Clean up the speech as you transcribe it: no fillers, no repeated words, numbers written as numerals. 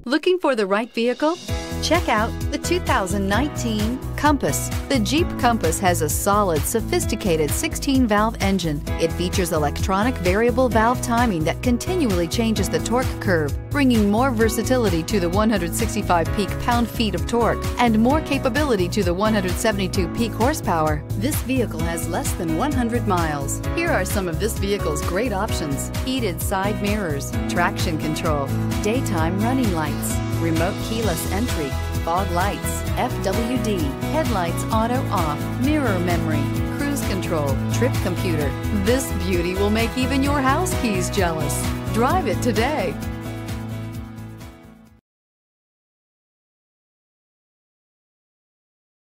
Looking for the right vehicle? Check out the 2019 Compass. The Jeep Compass has a solid, sophisticated 16-valve engine. It features electronic variable valve timing that continually changes the torque curve, bringing more versatility to the 165 peak pound-feet of torque and more capability to the 172 peak horsepower. This vehicle has less than 100 miles. Here are some of this vehicle's great options: heated side mirrors, traction control, daytime running lights, remote keyless entry, fog lights, FWD, headlights auto off, mirror memory, cruise control, trip computer. This beauty will make even your house keys jealous. Drive it today.